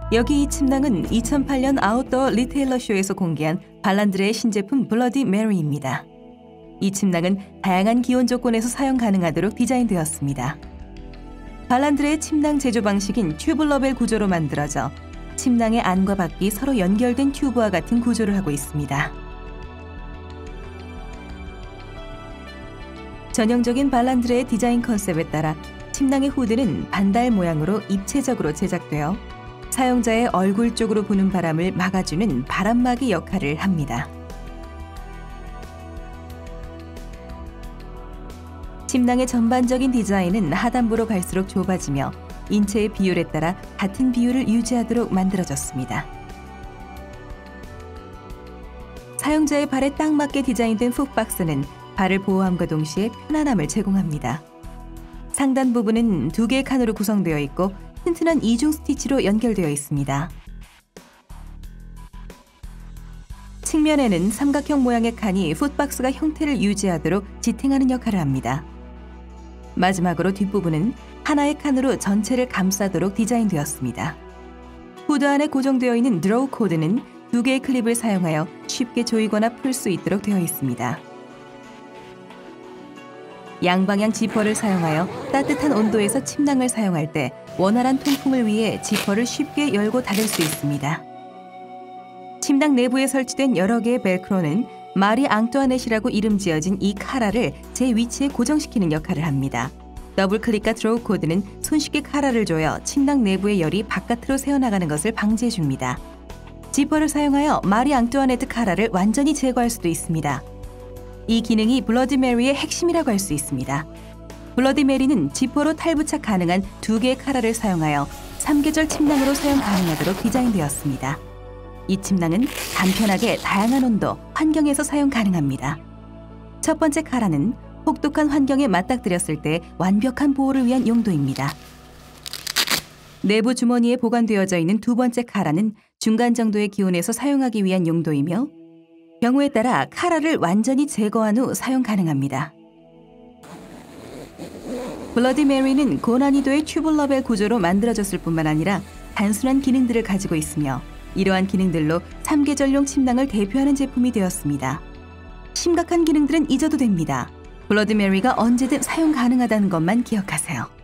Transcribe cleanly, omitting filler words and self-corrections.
여기 이 침낭은 2008년 아웃도어 리테일러 쇼에서 공개한 발란드레의 신제품 블러디 메리입니다. 이 침낭은 다양한 기온 조건에서 사용 가능하도록 디자인되었습니다. 발란드레의 침낭 제조 방식인 튜블러벨 구조로 만들어져 침낭의 안과 밖이 서로 연결된 튜브와 같은 구조를 하고 있습니다. 전형적인 발란드레의 디자인 컨셉에 따라 침낭의 후드는 반달 모양으로 입체적으로 제작되어 사용자의 얼굴 쪽으로 부는 바람을 막아주는 바람막이 역할을 합니다. 침낭의 전반적인 디자인은 하단부로 갈수록 좁아지며 인체의 비율에 따라 같은 비율을 유지하도록 만들어졌습니다. 사용자의 발에 딱 맞게 디자인된 풋박스는 발을 보호함과 동시에 편안함을 제공합니다. 상단 부분은 2개의 칸으로 구성되어 있고 튼튼한 이중 스티치로 연결되어 있습니다. 측면에는 삼각형 모양의 칸이 풋박스가 형태를 유지하도록 지탱하는 역할을 합니다. 마지막으로 뒷부분은 하나의 칸으로 전체를 감싸도록 디자인되었습니다. 후드 안에 고정되어 있는 드로우 코드는 2개의 클립을 사용하여 쉽게 조이거나 풀 수 있도록 되어 있습니다. 양방향 지퍼를 사용하여 따뜻한 온도에서 침낭을 사용할 때 원활한 통풍을 위해 지퍼를 쉽게 열고 닫을 수 있습니다. 침낭 내부에 설치된 여러 개의 벨크로는 마리 앙뚜아넷이라고 이름 지어진 이 카라를 제 위치에 고정시키는 역할을 합니다. 더블클릭과 드로우 코드는 손쉽게 카라를 조여 침낭 내부의 열이 바깥으로 새어나가는 것을 방지해줍니다. 지퍼를 사용하여 마리 앙뚜아네트 카라를 완전히 제거할 수도 있습니다. 이 기능이 블러디 메리의 핵심이라고 할 수 있습니다. 블러디 메리는 지퍼로 탈부착 가능한 2개의 카라를 사용하여 3계절 침낭으로 사용 가능하도록 디자인되었습니다. 이 침낭은 간편하게 다양한 온도, 환경에서 사용 가능합니다. 첫 번째 카라는 혹독한 환경에 맞닥뜨렸을 때 완벽한 보호를 위한 용도입니다. 내부 주머니에 보관되어져 있는 2번째 카라는 중간 정도의 기온에서 사용하기 위한 용도이며 경우에 따라 카라를 완전히 제거한 후 사용 가능합니다. 블러디 메리는 고난이도의 튜블러벨 구조로 만들어졌을 뿐만 아니라 단순한 기능들을 가지고 있으며 이러한 기능들로 3계절용 침낭을 대표하는 제품이 되었습니다. 심각한 기능들은 잊어도 됩니다. 블러디 메리가 언제든 사용 가능하다는 것만 기억하세요.